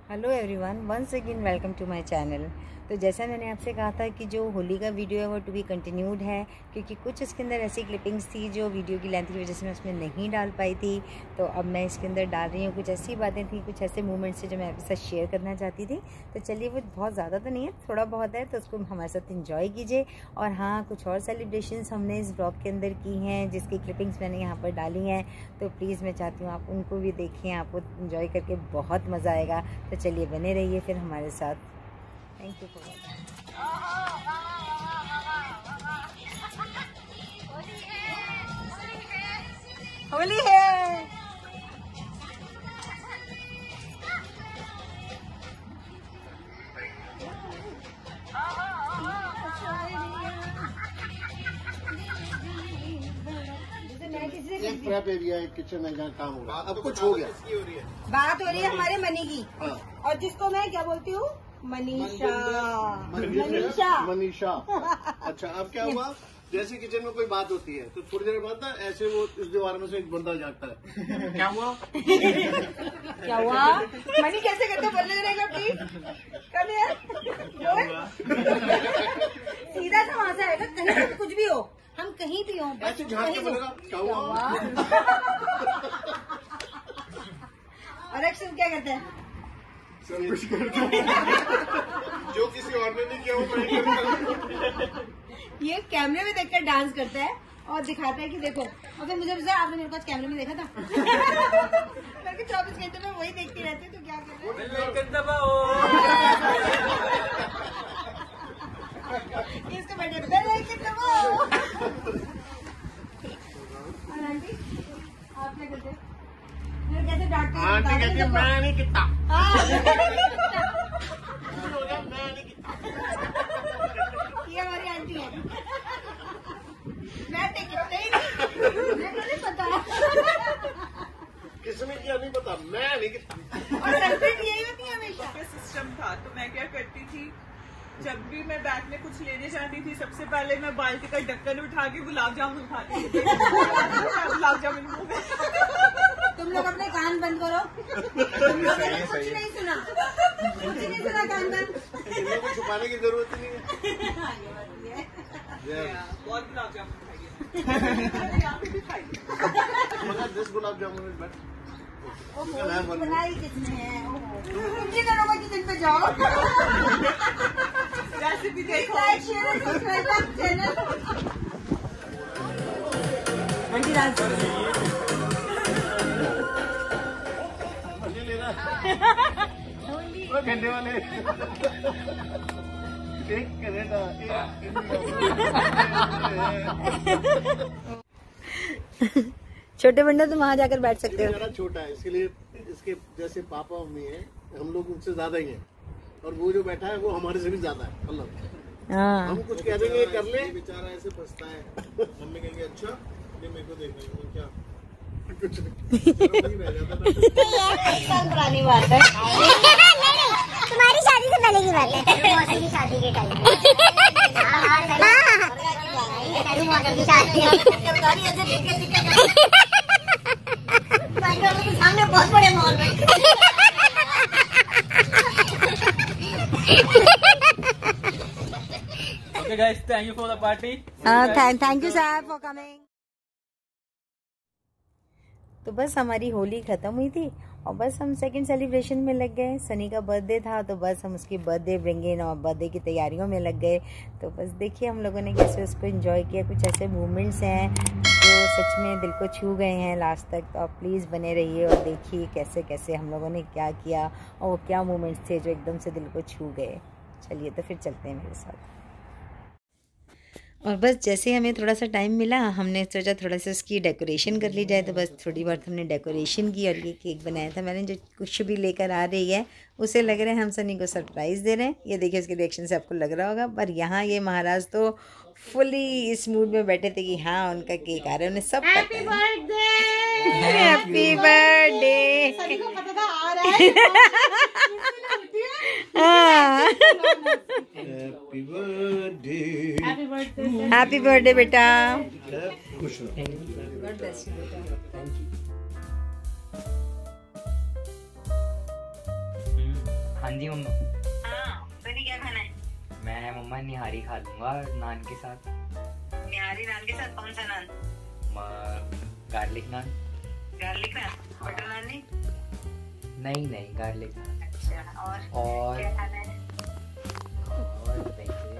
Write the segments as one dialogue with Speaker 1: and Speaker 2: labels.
Speaker 1: Hello everyone, once again welcome to my channel. तो जैसा मैंने आपसे कहा था कि जो होली का वीडियो है वो टू बी कंटिन्यूड है, क्योंकि कुछ इसके अंदर ऐसी क्लिपिंग्स थी जो वीडियो की लेंथ की वजह से मैं उसमें नहीं डाल पाई थी। तो अब मैं इसके अंदर डाल रही हूँ। कुछ ऐसी बातें थी, कुछ ऐसे मोमेंट्स थे जो मैं आपके साथ शेयर करना चाहती थी। तो चलिए, वो बहुत ज़्यादा तो नहीं है, थोड़ा बहुत है, तो उसको हमारे साथ इंजॉय कीजिए। और हाँ, कुछ और सेलिब्रेशंस हमने इस ब्लॉग के अंदर की हैं जिसकी क्लिपिंग्स मैंने यहाँ पर डाली हैं। तो प्लीज़ मैं चाहती हूँ आप उनको भी देखें, आपको इंजॉय करके बहुत मज़ा आएगा। तो चलिए, बने रहिए फिर हमारे साथ। Thank you for watching. Holi है।
Speaker 2: एक प्रेप एरिया, एक किचन है जहाँ काम हो रहा है। अब कुछ हो गया,
Speaker 3: बात हो रही है हमारे मनी की। और जिसको मैं क्या बोलती हूँ, मनीषा।
Speaker 2: मनीषा। अच्छा, अब क्या हुआ, जैसे किचन में कोई बात होती है तो थोड़ी देर बाद ना ऐसे वो इस दीवार में से एक बंदा जागता है। क्या हुआ?
Speaker 3: क्या हुआ? मनी कैसे करते बोलने देगा प्लीज। कम है सीधा सा वहां से आएगा, कहीं पर कुछ भी हो, हम कहीं भी हो,
Speaker 2: ऐसे झाड़ के बोलेगा क्या हुआ?
Speaker 3: और एक्शन क्या करते हैं?
Speaker 2: सब कुछ करते हैं जो किसी और ने नहीं किया वो मैं करता।
Speaker 3: ये कैमरे में देखकर डांस करता है और दिखाता है कि देखो। और फिर मुझे आपने मेरे पास कैमरे में देखा था। मैं 24 घंटे में वही देखती रहती हूँ, तो क्या कर रहे इसको बैठे आप क्या करते? कैसे डांटते हैं?
Speaker 2: आंटी कहती है मैं नहीं कितना।
Speaker 3: ये हमारी आंटी है। मैं कितने ही नहीं पता।
Speaker 2: किसने किया नहीं पता, मैं नहीं कितना।
Speaker 3: और कंटेंट यही होती है हमेशा।
Speaker 4: सिस्टम था, तो मैं क्या करती थी, जब भी मैं बैग में कुछ लेने जाती थी, सबसे पहले मैं बाल्टी का ढक्कन उठा के गुलाब जामुन खाती थी। गुलाब जामुन मुंह में।
Speaker 3: तुम लोग अपने कान बंद करो। तुम लोगों ने कुछ नहीं सुना, कुछ नहीं सुना, कान बंद।
Speaker 2: इनको छुपाने की जरूरत ही नहीं है।
Speaker 4: बहुत गुलाब जामुन खाइए। यहाँ पे भी खाइए।
Speaker 2: मगर 10 गुलाब जामुन इज बेटर।
Speaker 3: बनाई किसने है? तुम दोनों को किचन पे जाओ।
Speaker 4: रेसिपी देखो।
Speaker 3: लाइक शेयर और सब्सक्राइब चैनल। आंटी डांस
Speaker 2: वो घंटे वाले एक कनाडा, एक
Speaker 1: छोटे बंदा तुम वहाँ जाकर बैठ सकते हो।
Speaker 2: मेरा छोटा है, इसके लिए इसके जैसे पापा मम्मी है, हम लोग उनसे ज्यादा ही हैं। और वो जो बैठा है वो हमारे से भी ज्यादा है। मतलब हम कुछ कह देंगे कर ले, बेचारा ऐसे फंसता है। मम्मी कहेंगे अच्छा ये मेरे को देख रही है क्या, कुछ नहीं रह जाता।
Speaker 3: पुरानी बात है।
Speaker 5: तुम्हारी शादी से पहले की बात है। मौसी की शादी के टाइम सामने बहुत बड़े मॉल में।
Speaker 6: Okay guys, thank you for the party.
Speaker 1: Thank you sir for coming. तो बस हमारी होली खत्म हुई थी और बस हम सेकंड सेलिब्रेशन में लग गए। सनी का बर्थडे था तो बस हम उसकी बर्थडे ब्रिंगिंग और बर्थडे की तैयारियों में लग गए। तो बस देखिए हम लोगों ने कैसे उसको एंजॉय किया। कुछ ऐसे मोमेंट्स हैं जो सच में दिल को छू गए हैं लास्ट तक। तो आप प्लीज़ बने रहिए और देखिए कैसे कैसे हम लोगों ने क्या किया और वो क्या मोमेंट्स थे जो एकदम से दिल को छू गए। चलिए तो फिर चलते हैं मेरे साथ। और बस जैसे हमें थोड़ा सा टाइम मिला, हमने सोचा थोड़ा सा उसकी डेकोरेशन कर ली जाए। तो बस थोड़ी बहुत हमने डेकोरेशन की और ये केक बनाया था मैंने, जो कुछ भी लेकर आ रही है उसे लग रहा है हम सनी को सरप्राइज़ दे रहे हैं। ये देखिए उसके रिएक्शन से आपको लग रहा होगा। पर यहाँ ये महाराज तो फुली इस मूड में बैठे थे कि हाँ उनका केक आ रहा है, उन्हें सब पता है। Happy birthday.
Speaker 3: सभी को पता था आ रहा है।
Speaker 2: Happy birthday.
Speaker 1: हैप्पी बर्थडे बेटा।
Speaker 2: खुश रहो।
Speaker 7: हाँ जी मम्मा।
Speaker 1: हाँ सनी क्या खाना है?
Speaker 7: मैं मम्मा निहारी खा लूंगा नान के साथ।
Speaker 1: निहारी नान के साथ कौन सा naan?
Speaker 7: Garlic naan.
Speaker 1: Garlic naan? Butter naan नहीं?
Speaker 7: नहीं नहीं गार्लिक नान।
Speaker 1: अच्छा और क्या खाना है?
Speaker 7: और देखिए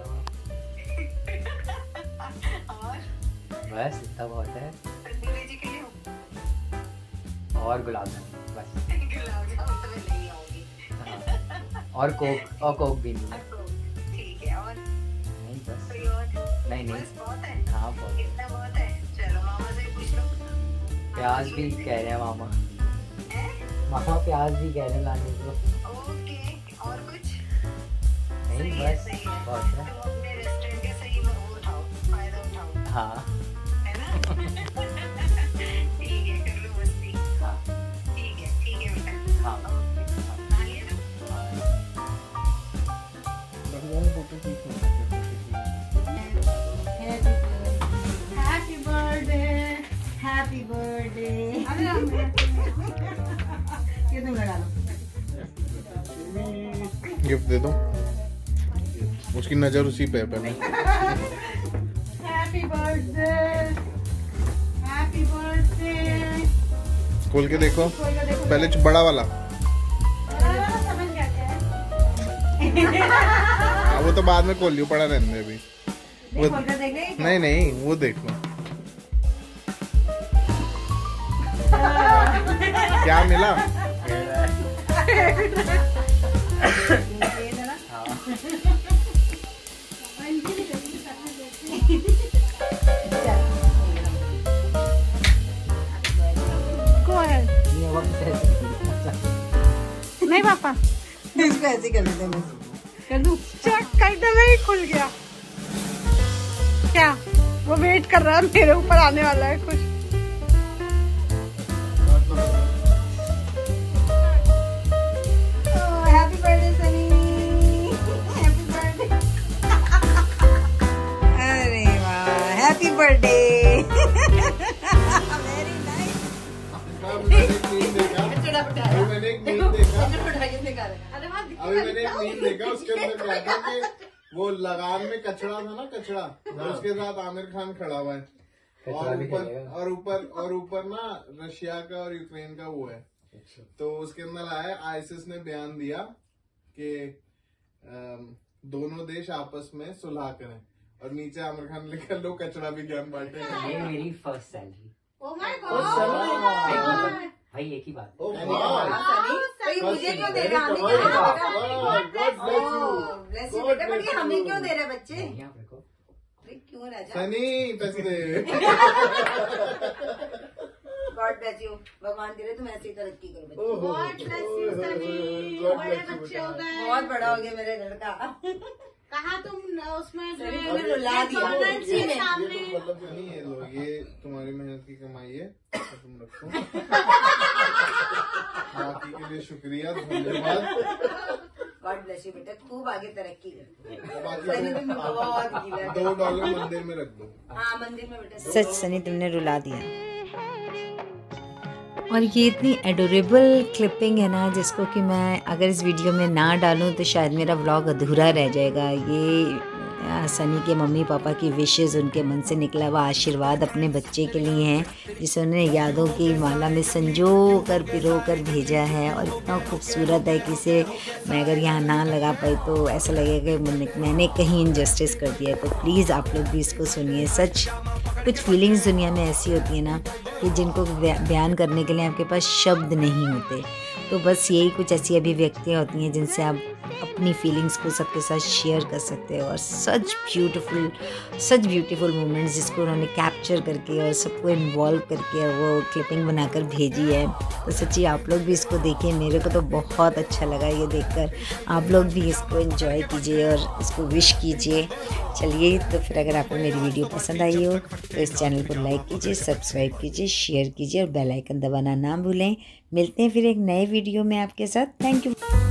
Speaker 1: और
Speaker 7: बस इतना बहुत है।
Speaker 1: तंदूरी चिकन हो
Speaker 7: और गुलाब जामुन बस।
Speaker 1: गुलाब जामुन तो मैं नहीं आऊंगी।
Speaker 7: हाँ। और कोक भी नहीं।
Speaker 1: ठीक है और
Speaker 7: नहीं बस।
Speaker 1: कोई और?
Speaker 7: नहीं नहीं
Speaker 1: बस बहुत है?
Speaker 7: हाँ बहुत।
Speaker 1: कितना बहुत है? चलो मामा से पूछ लो।
Speaker 7: प्याज भी कह रहे हैं मामा।
Speaker 1: हैं?
Speaker 7: मामा प्याज भी कह रहे हैं लाने को।
Speaker 1: ओके और कुछ?
Speaker 7: नहीं
Speaker 1: सही है,
Speaker 7: बस
Speaker 1: सही है।
Speaker 7: बहुत है।
Speaker 1: तुम अपने रेस्टोरेंट का सही में वो उठाओ, फायदा उठाओ,
Speaker 7: हाँ
Speaker 1: है ना? ठीक है कर लो मस्ती।
Speaker 7: हाँ
Speaker 1: ठीक है बेटा।
Speaker 7: हाँ।
Speaker 1: ओके खा लिया ना?
Speaker 3: Happy birthday. ये तुम लगा लो।
Speaker 2: गिफ्ट दे दो, उसकी नजर उसी पे है पहले।
Speaker 3: Happy birthday, happy birthday.
Speaker 2: खोल के देखो पहले, बड़ा वाला।
Speaker 3: समझ गया क्या है?
Speaker 2: हाँ, वो तो बाद में खोल लियो, पड़ा रहने दे अभी। वो
Speaker 3: खोल कर देख ले।
Speaker 2: नहीं वो देख लो क्या मिला।
Speaker 3: नहीं पापा
Speaker 1: इसको ऐसे कर देते हैं।
Speaker 3: कर दूं? चेक करते हुए ही खुल गया। क्या वो वेट कर रहा है, मेरे ऊपर आने वाला है कुछ। Happy birthday Sunny, happy birthday.
Speaker 1: अरे वाह हैप्पी बर्थडे। Very nice.
Speaker 2: मैंने एक मीम देखा, उसके अंदर क्या था कि वो लगान में कचड़ा था ना, कचड़ा, उसके साथ आमिर खान खड़ा हुआ है और ऊपर ना रशिया का और यूक्रेन का वो है। तो उसके अंदर आया आईएसएस ने बयान दिया कि दोनों देश आपस में सुलह करें, और नीचे आमिर खान लिखा लो कचड़ा भी ज्ञान बांटे।
Speaker 7: ये मेरी first salary.
Speaker 3: Oh my god
Speaker 7: भाई एक ही बात।
Speaker 1: मुझे क्यों दे रहा? बेटा हमें क्यों दे रहे बच्चे?
Speaker 7: यहाँ रखो।
Speaker 1: क्यों राजा?
Speaker 2: सनी पैसे
Speaker 1: गॉड ब्लेस यू। भगवान तेरे तुम ऐसी तरक्की करो बच्चे।
Speaker 3: God bless you Sunny. बड़े बच्चे हो गए।
Speaker 1: बहुत बड़ा हो गया मेरा लड़का।
Speaker 3: कहा तुम उसमें
Speaker 1: रुला दिया।
Speaker 3: सामने
Speaker 2: नहीं है लो, ये तुम्हारी मेहनत की कमाई है, तुम रखो। बाकी के लिए शुक्रिया, धन्यवाद।
Speaker 1: गॉड ब्लेस यू बेटा, खूब आगे तरक्की कर।
Speaker 2: बाकी
Speaker 1: सनी तुम बहुत
Speaker 2: $2 मंदिर में रख दो।
Speaker 1: हाँ मंदिर में बेटा।
Speaker 8: सच सनी तुमने रुला दिया। और ये इतनी एडोरेबल क्लिपिंग है ना, जिसको कि मैं अगर इस वीडियो में ना डालूँ तो शायद मेरा व्लॉग अधूरा रह जाएगा। ये सनी के मम्मी पापा की विशेज़, उनके मन से निकला हुआ आशीर्वाद अपने बच्चे के लिए हैं, जिसे उन्होंने यादों की माला में संजो कर पिरो कर भेजा है। और इतना खूबसूरत है कि इसे मैं अगर यहाँ ना लगा पाई तो ऐसा लगेगा कि मैंने कहीं इनजस्टिस कर दिया है। तो प्लीज़ आप लोग भी इसको सुनिए। सच कुछ फीलिंग्स दुनिया में ऐसी होती है ना कि जिनको बयान करने के लिए आपके पास शब्द नहीं होते। तो बस यही कुछ ऐसी अभिव्यक्तियाँ होती हैं जिनसे आप अपनी फीलिंग्स को सबके साथ शेयर कर सकते हो। और सच ब्यूटीफुल मोमेंट्स जिसको उन्होंने कैप्चर करके और सबको इन्वॉल्व करके वो क्लिपिंग बनाकर भेजी है। तो सच्ची आप लोग भी इसको देखिए, मेरे को तो बहुत अच्छा लगा ये देखकर। आप लोग भी इसको एंजॉय कीजिए और इसको विश कीजिए। चलिए तो फिर अगर आपको मेरी वीडियो पसंद आई हो तो इस चैनल को लाइक कीजिए, सब्सक्राइब कीजिए, शेयर कीजिए और बेल आइकन दबाना ना भूलें। मिलते हैं फिर एक नए वीडियो में आपके साथ। Thank you.